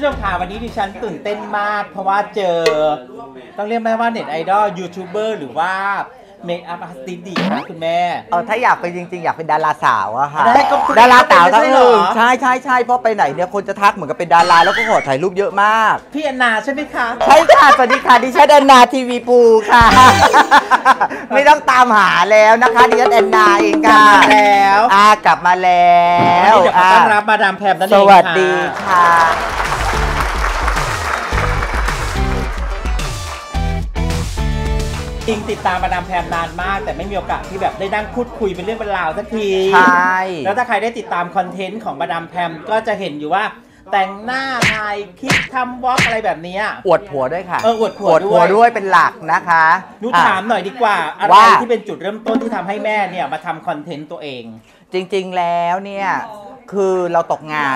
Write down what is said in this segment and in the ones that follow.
ผู้ชมค่ะวันนี้ดิฉันตื่นเต้นมากเพราะว่าเจอต้องเรียกแม่ว่าเน็ตไอดอลยูทูบเบอร์หรือว่าเมคอัพอาร์ติสต์ดีค่ะคุณแม่ถ้าอยากเป็นจริงๆอยากเป็นดาราสาวอะค่ะดาราสาวทั้งหนึ่งใช่เพราะไปไหนเนี่ยคนจะทักเหมือนกับเป็นดาราแล้วก็ขอถ่ายรูปเยอะมากพี่แอนนาใช่ไหมคะใช่ค่ะสวัสดีค่ะดิฉันแอนนาทีวีปูค่ะไม่ต้องตามหาแล้วนะคะดิฉันแอนนาเองค่ะแล้วกลับมาแล้วเดี๋ยวขอต้อนรับมาดามแพมนั่นเองสวัสดีค่ะจริงติดตามมาดามแพมนานมากแต่ไม่มีโอกาสที่แบบได้นั่งพูดคุยเป็นเรื่องเป็นราวสักทีใช่แล้วถ้าใครได้ติดตามคอนเทนต์ของมาดามแพมก็จะเห็นอยู่ว่าแต่งหน้าถ่ายคลิปทำวอล์กอะไรแบบนี้อวดผัวด้วยค่ะอวดผัวด้วยเป็นหลักนะคะนุถามหน่อยดีกว่าอะไรที่เป็นจุดเริ่มต้นที่ทำให้แม่เนี่ยมาทำคอนเทนต์ตัวเองจริงๆแล้วเนี่ยคือเราตกงาน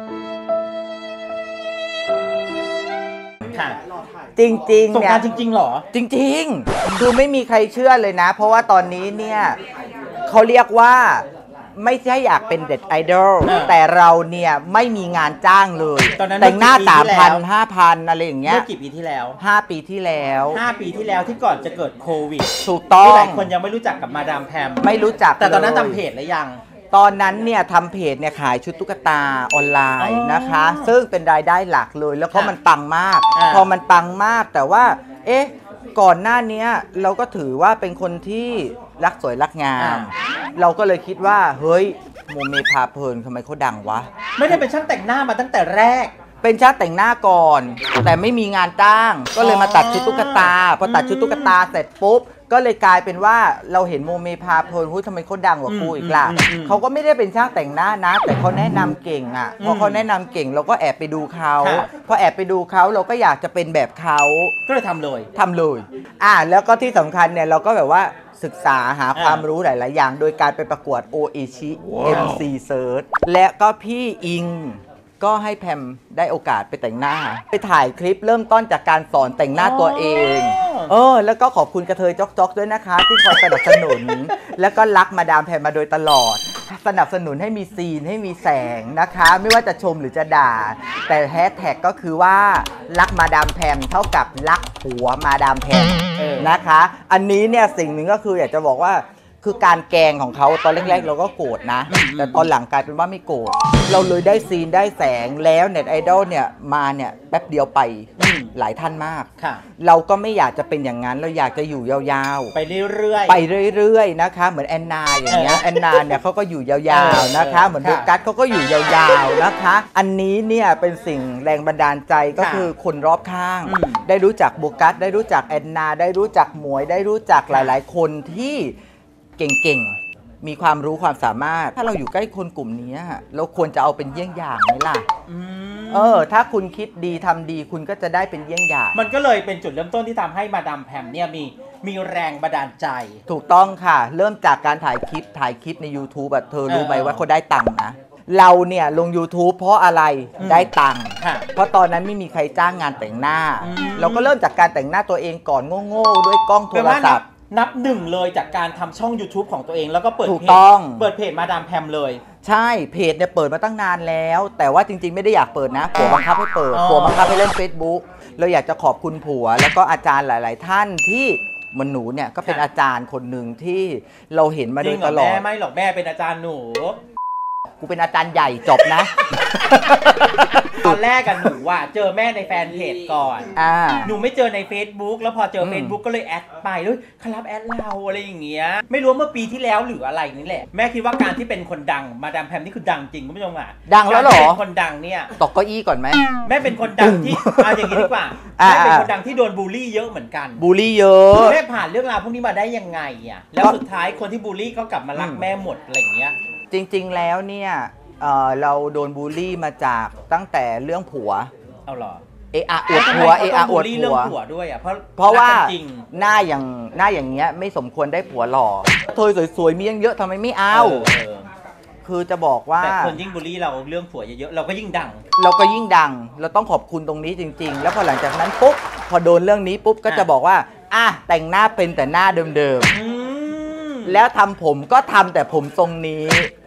จริงๆเนี่ยจริงๆหรอจริงๆคือไม่มีใครเชื่อเลยนะเพราะว่าตอนนี้เนี่ยเขาเรียกว่าไม่ใช่อยากเป็นเด็ดไอดอลแต่เราเนี่ยไม่มีงานจ้างเลยแต่งหน้า3,000 5,000อะไรอย่างเงี้ยเมื่อกี่ปีที่แล้ว 5 ปีที่แล้ว 5 ปีที่แล้วที่ก่อนจะเกิดโควิดถูกต้องหลายคนยังไม่รู้จักกับมาดามแพมไม่รู้จักแต่ตอนนั้นทำเพจหรือยังตอนนั้นเนี่ยทำเพจเนี่ยขายชุดตุ๊กตาออนไลน์นะคะซึ่งเป็นรายได้หลักเลยแล้วก็มันปังมากพอมันปังมากแต่ว่าก่อนหน้านี้เราก็ถือว่าเป็นคนที่รักสวยรักงามเราก็เลยคิดว่าเฮ้ยโมเมพาเพลินทำไมเขาดังวะไม่ได้เป็นช่างแต่งหน้ามาตั้งแต่แรกเป็นช่างแต่งหน้าก่อนแต่ไม่มีงานจ้างก็เลยมาตัดชุดตุ๊กตาพอตัดชุดตุ๊กตาเสร็จปุ๊บก็เลยกลายเป็นว่าเราเห็นโมเมพาเพลินทำไมเขาดังกว่ากูอีกล่ะเขาก็ไม่ได้เป็นช่างแต่งหน้านะแต่เขาแนะนำเก่งอ่ะพอเขาแนะนำเก่งเราก็แอบไปดูเขาพอแอบไปดูเขาเราก็อยากจะเป็นแบบเขาก็เลยทำเลยแล้วก็ที่สำคัญเนี่ยเราก็แบบว่าศึกษาหาความรู้หลายๆอย่างโดยการไปประกวด OICHI MC Search และก็พี่อิงก็ให้แพมได้โอกาสไปแต่งหน้าไปถ่ายคลิปเริ่มต้นจากการสอนแต่งหน้าตัวเองแล้วก็ขอบคุณกระเทยจ๊อกด้วยนะคะที่คอยสนับสนุนแล้วก็รักมาดามแพมมาโดยตลอดสนับสนุนให้มีซีนให้มีแสงนะคะไม่ว่าจะชมหรือจะด่าแต่แฮชแท็กก็คือว่ารักมาดามแพมเท่ากับรักผัวมาดามแพมนะคะอันนี้เนี่ยสิ่งหนึ่งก็คืออยากจะบอกว่าคือการแกงของเขาตอนแรกๆเราก็โกรธนะแต่ตอนหลังกลายเป็นว่าไม่โกรธเราเลยได้ซีนได้แสงแล้วเน็ตไอดอลเนี่ยมาเนี่ยแป๊บเดียวไปหลายท่านมากเราก็ไม่อยากจะเป็นอย่างนั้นเราอยากจะอยู่ยาวๆไปเรื่อยๆนะคะเหมือนแอนนาอย่างเงี้ยแอนนาเนี่ยเขาก็อยู่ยาวๆนะคะเหมือนโบกัสเขาก็อยู่ยาวๆนะคะอันนี้เนี่ยเป็นสิ่งแรงบันดาลใจก็คือคนรอบข้างได้รู้จักโบกัสได้รู้จักแอนนาได้รู้จักหมวยได้รู้จักหลายๆคนที่เก่งๆมีความรู้ความสามารถถ้าเราอยู่ใกล้คนกลุ่มนี้เราควรจะเอาเป็นเยี่ยงอย่างไหมล่ะถ้าคุณคิดดีทำดีคุณก็จะได้เป็นเยี่ยงอย่างมันก็เลยเป็นจุดเริ่มต้นที่ทำให้มาดามแพมเนี่ยมีแรงบันดาลใจถูกต้องค่ะเริ่มจากการถ่ายคลิปใน YouTube เธอรู้ไหมว่าเขาได้ตังค์นะเราเนี่ยลง YouTube เพราะอะไรได้ตังค์เพราะตอนนั้นไม่มีใครจ้างงานแต่งหน้าเราก็เริ่มจากการแต่งหน้าตัวเองก่อนโง่ๆด้วยกล้องโทรศัพท์นับหนึ่งเลยจากการทำช่อง YouTube ของตัวเองแล้วก็เปิดเพจมาดามแพมเลยใช่เพจเนี่ยเปิดมาตั้งนานแล้วแต่ว่าจริงๆไม่ได้อยากเปิดนะผัวบังคับให้เปิดผัวบังคับให้เล่น Facebook เราอยากจะขอบคุณผัวแล้วก็อาจารย์หลายๆท่านที่มันหนูเนี่ยก็เป็นอาจารย์คนหนึ่งที่เราเห็นมาโดยตลอดแม่ไม่หรอกแม่เป็นอาจารย์หนูกูเป็นอาจารย์ใหญ่จบนะตอนแรกกันหนูว่าเจอแม่ในแฟนเพจก่อนหนูไม่เจอใน Facebook แล้วพอเจอ Facebook ก็เลยแอดไปด้วยคลับแอดเราอะไรอย่างเงี้ยไม่รู้เมื่อปีที่แล้วหรืออะไรนี่แหละแม่คิดว่าการที่เป็นคนดังมาดามแพมนี่คือดังจริงคุณผู้ชมดังแล้วหรอเป็นคนดังเนี่ยตกเก้าอี้ก่อนไหมแม่เป็นคนดังที่อย่างนี้ดีกว่าแม่เป็นคนดังที่โดนบูลลี่เยอะเหมือนกันบูลลี่เยอะแม่ผ่านเรื่องราวพวกนี้มาได้ยังไงแล้วสุดท้ายคนที่บูลลี่ก็กลับมารักแม่หมดอะไรอย่างเงี้ยจริงๆแล้วเนี่ยเราโดนบูลลี่มาจากตั้งแต่เรื่องผัวเอาหรออวดผัวอวดผัวด้วยเพราะว่าหน้าอย่างเงี้ยไม่สมควรได้ผัวหล่อเธอสวยๆมีเยอะทำไมไม่เอาคือจะบอกว่าแต่คนยิ่งบูลลี่เราเรื่องผัวเยอะๆเราก็ยิ่งดังเราต้องขอบคุณตรงนี้จริงๆแล้วพอหลังจากนั้นปุ๊บพอโดนเรื่องนี้ปุ๊บก็จะบอกว่าแต่งหน้าเป็นแต่หน้าเดิมๆแล้วทำผมก็ทำแต่ผมทรงนี้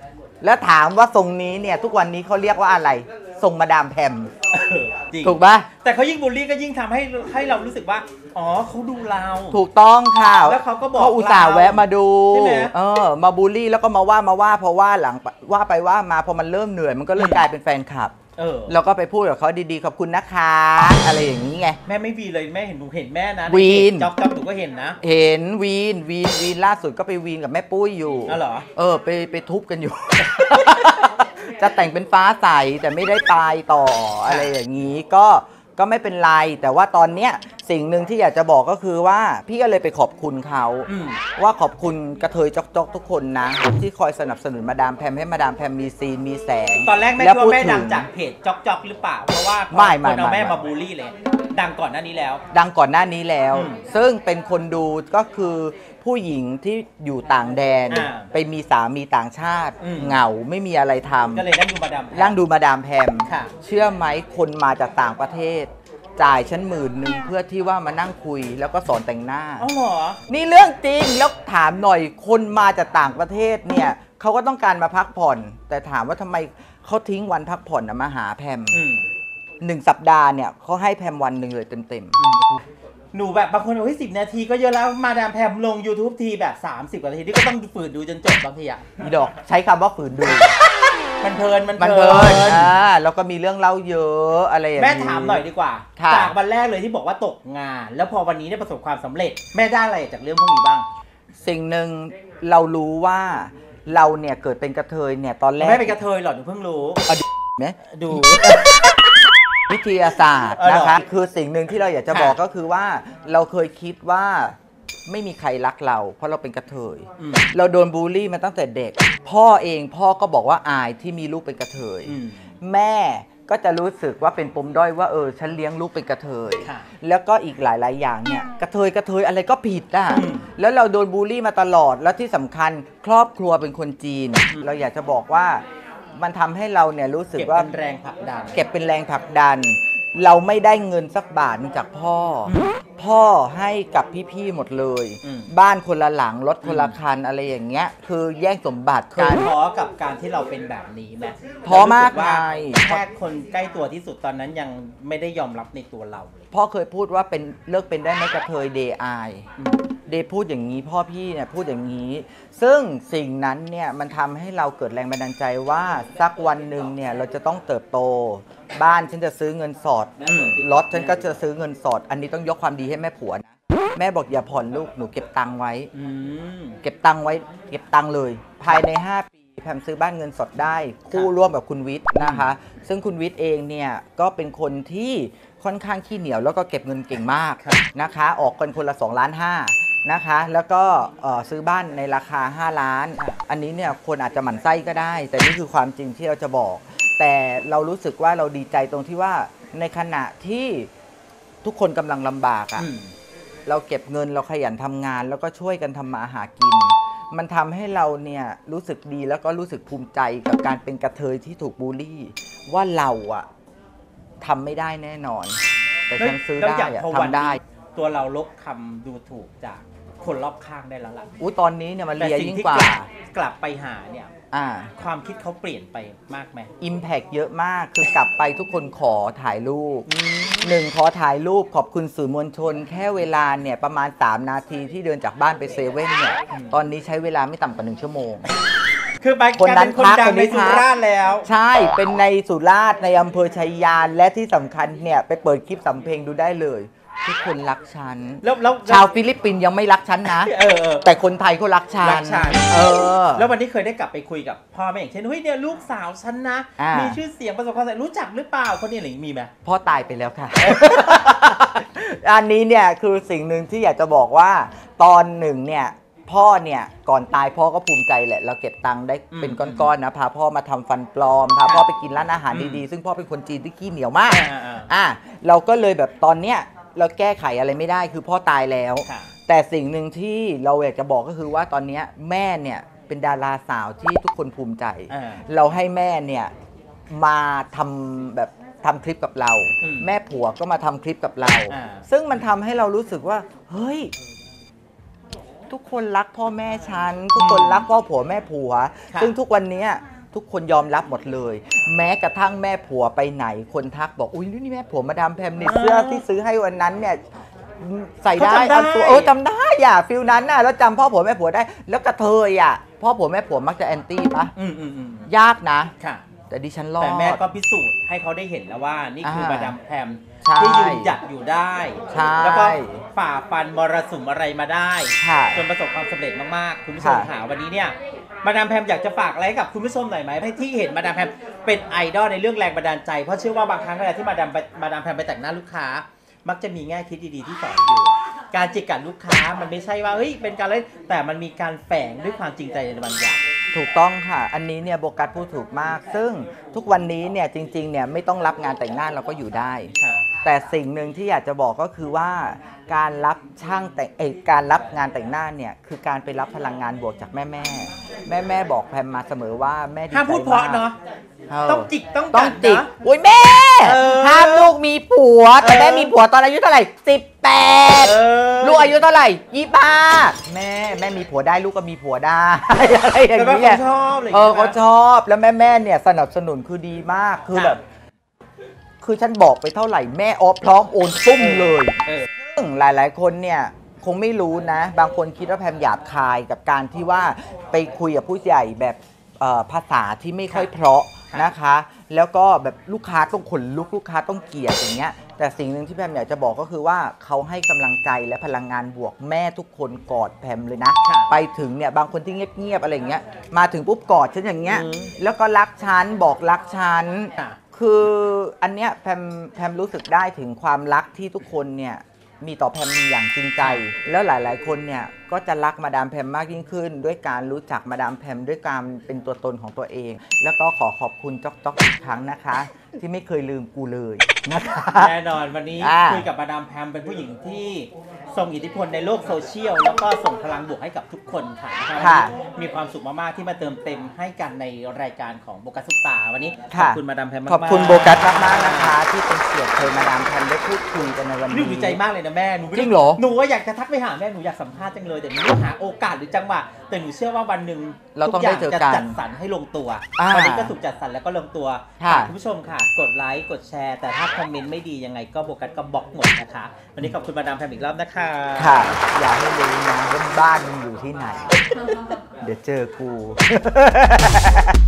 แล้วถามว่าทรงนี้เนี่ยทุกวันนี้เขาเรียกว่าอะไรทรงมาดามแพมจริงถูกปะแต่เขายิ่งบูลลี่ก็ยิ่งทำให้เรารู้สึกว่าอ๋อเขาดูเราถูกต้องค่ะแล้วเขาก็บอกเขาอุตส่าห์แวะมาดูใช่ไหมมาบูลลี่แล้วก็มาว่าเพราะว่าหลังว่าไปว่ามาพอมันเริ่มเหนื่อยมันก็เลยกลายเป็นแฟนคลับแล้วก็ไปพูดกับเขาดีๆขอบคุณนะคะอะไรอย่างนี้ไงแม่ไม่วีเลยแม่เห็นหนูเห็นแม่นะวีนจ๊อบหนูก็เห็นนะเห็นวีนล่าสุดก็ไปวีนกับแม่ปุ้ยอยู่อ๋อเหรอไปทุบกันอยู่ จะแต่งเป็นฟ้าใสแต่ไม่ได้ตายต่ออะไรอย่างนี้ก็ไม่เป็นไรแต่ว่าตอนเนี้ยสิ่งหนึ่งที่อยากจะบอกก็คือว่าพี่ก็เลยไปขอบคุณเขาว่าขอบคุณกระเทยจอกทุกคนนะที่คอยสนับสนุนมาดามแพมให้มาดามแพมมีซีนมีแสงตอนแรกแม่คิดว่าแม่ดังจากเพจจอกหรือเปล่าเพราะว่าคนเอาแม่มาบูลลี่เลยดังก่อนหน้านี้แล้วซึ่งเป็นคนดูก็คือผู้หญิงที่อยู่ต่างแดนไปมีสามีต่างชาติเหงาไม่มีอะไรทำก็เลยนั่งดูมาดามแพมเชื่อไหมคนมาจากต่างประเทศจ่ายฉัน10,000เพื่อที่ว่ามานั่งคุยแล้วก็สอนแต่งหน้าอ๋อเหรอนี่เรื่องจริงแล้วถามหน่อยคนมาจากต่างประเทศเนี่ยเขาก็ต้องการมาพักผ่อนแต่ถามว่าทำไมเขาทิ้งวันพักผ่อนมาหาแพม1 สัปดาห์เนี่ยเขาให้แพมวันหนึ่งเลยเต็มหนูแบบบางคนบอกว่า10 นาทีก็เยอะแล้วมาดามแพมลง YouTube ทีแบบ30 กว่านาทีนี่ก็ต้องฝืนดูจนจบบางทีอ่ะอีดอกใช้คำว่าฝืนดูมันเพลินแล้วก็มีเรื่องเล่าเยอะอะไรอย่างนี้แม่ถามหน่อยดีกว่าจากวันแรกเลยที่บอกว่าตกงานแล้วพอวันนี้ได้ประสบความสำเร็จแม่ได้อะไรจากเรื่องพวกนี้บ้างสิ่งหนึ่งเรารู้ว่าเราเนี่ยเกิดเป็นกระเทยเนี่ยตอนแรกแม่เป็นกระเทยหรอหนูเพิ่งรู้ดูวิทยาศาสตร์นะคะคือสิ่งหนึ่งที่เราอยากจะบอกก็คือว่าเราเคยคิดว่าไม่มีใครรักเราเพราะเราเป็นกระเทยเราโดนบูลลี่มาตั้งแต่เด็กพ่อก็บอกว่าอายที่มีลูกเป็นกระเทยแม่ก็จะรู้สึกว่าเป็นปมด้อยว่าฉันเลี้ยงลูกเป็นกระเทยแล้วก็อีกหลายๆอย่างเนี่ยกระเทยอะไรก็ผิดแล้วเราโดนบูลลี่มาตลอดแล้วที่สำคัญครอบครัวเป็นคนจีนเราอยากจะบอกว่ามันทำให้เราเนี่ยรู้สึกว่าเก็บเป็นแรงผลักดันเราไม่ได้เงินสักบาทจากพ่อให้กับพี่ๆหมดเลยบ้านคนละหลังรถคนละคันอะไรอย่างเงี้ยคือแย่งสมบัติกันท้อกับการที่เราเป็นแบบนี้ไหมท้อมากเลยแค่คนใกล้ตัวที่สุดตอนนั้นยังไม่ได้ยอมรับในตัวเราพ่อเคยพูดว่าเป็นเลิกเป็นได้ไหมกระเทยเดย์อายเดย์พูดอย่างนี้พ่อพี่เนี่ยพูดอย่างนี้ซึ่งสิ่งนั้นเนี่ยมันทำให้เราเกิดแรงบันดาลใจว่าสักวันหนึ่งเนี่ยเราจะต้องเติบโตบ้านฉันจะซื้อเงินสดรถฉันก็จะซื้อเงินสดอันนี้ต้องยกความดีให้แม่ผัวนะแม่บอกอย่าผ่อนลูกหนูเก็บตังค์ไว้เก็บตังค์เลยภายใน5 ปีแพมซื้อบ้านเงินสดได้คู่ร่วมกับคุณวิทย์นะคะซึ่งคุณวิทย์เองเนี่ยก็เป็นคนที่ค่อนข้างขี้เหนียวแล้วก็เก็บเงินเก่งมากนะคะออกกันคนละ2.5 ล้านนะคะแล้วก็ซื้อบ้านในราคา5 ล้านอันนี้เนี่ยคนอาจจะหมั่นไส้ก็ได้แต่นี่คือความจริงที่เราจะบอกแต่เรารู้สึกว่าเราดีใจตรงที่ว่าในขณะที่ทุกคนกำลังลำบากเราเก็บเงินเราขยันทำงานแล้วก็ช่วยกันทำมาหากินมันทำให้เราเนี่ยรู้สึกดีแล้วก็รู้สึกภูมิใจกับการเป็นกระเทยที่ถูกบูลลี่ว่าเราทำไม่ได้แน่นอนแต่ฉันซื้อได้ทำได้ตัวเราลบคำดูถูกจากคนรอบข้างได้แล้วล่ะตอนนี้เนี่ยมันเลียยิ่งกว่ากลับไปหาเนี่ยความคิดเขาเปลี่ยนไปมากไหม Impact เยอะมากคือกลับไปทุกคนขอถ่ายรูปขอถ่ายรูปขอบคุณสื่อมวลชนแค่เวลาเนี่ยประมาณ3 นาทีที่เดินจากบ้านไปเซเว่นเนี่ยตอนนี้ใช้เวลาไม่ต่ำกว่า1 ชั่วโมงคือไปคนนั้นคนดังในสุราษฎร์แล้วใช่เป็นในสุราษฎร์ในอำเภอชัยยานและที่สำคัญเนี่ยไปเปิดคลิปสำเพ็งดูได้เลยทุกคนรักฉันแล้วชาวฟิลิปปินส์ยังไม่รักฉันนะแต่คนไทยเขารักฉันแล้ววันนี้เคยได้กลับไปคุยกับพ่อแม่อย่างเช่นเฮ้ยเนี่ยลูกสาวฉันนะมีชื่อเสียงประสบความสำเร็จรู้จักหรือเปล่าคนนี้อะไรมีไหมพ่อตายไปแล้วค่ะ อันนี้เนี่ยคือสิ่งหนึ่งที่อยากจะบอกว่าตอนหนึ่งเนี่ยพ่อเนี่ยก่อนตายพ่อก็ภูมิใจแหละเราเก็บตังค์ได้เป็นก้อนๆนะพาพ่อมาทำฟันปลอมพาพ่อไปกินร้านอาหารดีๆซึ่งพ่อเป็นคนจีนที่ขี้เหนียวมากเราก็เลยแบบตอนเนี้ยเราแก้ไขอะไรไม่ได้คือพ่อตายแล้วแต่สิ่งหนึ่งที่เราอยากจะบอกก็คือว่าตอนนี้แม่เนี่ยเป็นดาราสาวที่ทุกคนภูมิใจเราให้แม่เนี่ยมาทำคลิปกับเราแม่ผัวก็มาทำคลิปกับเราซึ่งมันทำให้เรารู้สึกว่าเฮ้ยทุกคนรักพ่อแม่ฉันทุกคนรักพ่อผัวแม่ผัวซึ่งทุกวันนี้ทุกคนยอมรับหมดเลย แม้กระทั่งแม่ผัวไปไหนคนทักบอกอุ้ยนี่แม่ผัวมาดามแพมเนี่ยเสื้อที่ซื้อให้วันนั้นเนี่ยใส่ได้เอาตัวจำได้อ่ะฟิลนั้นน่ะแล้วจำพ่อผัวแม่ผัวได้แล้วกระเทยอ่ะพ่อผัวแม่ผัวมักจะแอนตี้ปะยากนะค่ะแต่ดิฉันรอดแต่แม่ก็พิสูจน์ให้เขาได้เห็นแล้วว่านี่คือมาดามแพมที่ยืนหยัดอยู่ได้แล้วก็ฝ่าฟันมรสุมอะไรมาได้จนประสบความสำเร็จมากๆคุณผู้ชมค่ะวันนี้เนี่ยมาดามแพมอยากจะฝากอะไรกับคุณผู้ชมหน่อยไหมให้ที่เห็นมาดามแพมเป็นไอดอลในเรื่องแรงบันดาลใจเพราะเชื่อว่าบางครั้งเวลาที่มาดามแพมไปแต่งหน้าลูกค้ามักจะมีแง่คิดดีๆที่สอนอยู่การจิกกัดลูกค้ามันไม่ใช่ว่าเฮ้ยเป็นการเล่นแต่มันมีการแฝงด้วยความจริงใจในบางอย่างถูกต้องค่ะอันนี้เนี่ยโบกัสพูดถูกมากซึ่งทุกวันนี้เนี่ยจริงๆเนี่ยไม่ต้องรับงานแต่งหน้าเราก็อยู่ได้แต่สิ่งหนึ่งที่อยากจะบอกก็คือว่าการรับการรับงานแต่งหน้าเนี่ยคือการไปรับพลังงานบวกจากแม่บอกแพมมาเสมอว่าแม่ดีใจมากห้ามพูดเพราะเนาะต้องจิกต้องจิกโอ้ยแม่ห้ามลูกมีผัวแต่แม่มีผัวตอนอายุเท่าไหร่18ลูกอายุเท่าไหร่25แม่มีผัวได้ลูกก็มีผัวได้อะไรอย่างเงี้ยเขาชอบแล้วแม่เนี่ยสนับสนุนคือดีมากคือแบบคือฉันบอกไปเท่าไหร่แม่พร้อมโอนตุ้มเลยซึ่งหลายๆคนเนี่ยคงไม่รู้นะบางคนคิดว่าแพมหยาบคายกับการที่ว่าไปคุยกับผู้ใหญ่แบบภาษาที่ไม่ค่อยเพราะนะคะแล้วก็แบบลูกค้าต้องขนลุกลูกค้าต้องเกลียดอย่างเงี้ยแต่สิ่งหนึ่งที่แพมอยากจะบอกก็คือว่าเขาให้กำลังใจและพลังงานบวกแม่ทุกคนกอดแพมเลยนะไปถึงเนี่ยบางคนที่เงียบๆอะไรเงี้ยมาถึงปุ๊บกอดฉันอย่างเงี้ยแล้วก็รักฉันบอกรักฉันคืออันเนี้ยแพมรู้สึกได้ถึงความรักที่ทุกคนเนี่ยมีต่อแพมอย่างจริงใจแล้วหลายๆคนเนี่ยก็จะรักมาดามแพมมากยิ่งขึ้นด้วยการรู้จักมาดามแพมด้วยการเป็นตัวตนของตัวเองแล้วก็ขอขอบคุณจ๊อกอีกครั้งนะคะที่ไม่เคยลืมกูเลยนะคะแน่นอนวันนี้คุยกับมาดามแพมเป็นผู้หญิงที่ทรงอิทธิพลในโลกโซเชียลแล้วก็ส่งพลังบวกให้กับทุกคนค่ะมีความสุขมากๆที่มาเติมเต็มให้กันในรายการของโบกัสซุปตาวันนี้ขอบคุณมาดามแพมมากๆขอบคุณโบกัสมากๆนะคะที่เป็นเกียรติเคยมาดามแพมได้พูดคุยกันในวันนี้ดีใจมากเลยนะแม่จริงเหรอหนูว่าอยากจะทักไปหาแม่หนูอยากสัมภาษณ์จังเลยแต่หนูหาโอกาสหรือจังหวะแต่หนูเชื่อว่าวันหนึ่งเราต้องได้เจอกันจัดสรรให้ลงตัววันนี้ก็ถูกจัดสรรแล้วก็ลงตัวคุณผู้ชมค่ะกดไลค์กดแชร์แต่ถ้าคอมเมนต์ไม่ดียังไงก็โบกัสก็บล็อกหมดนะคะวันนี้ขอบคุณมาดามแพมอีกรอบนะคะค่ะอยากให้รู้นะว่าบ้านมึงอยู่ที่ไหนเดี๋ยวเจอกู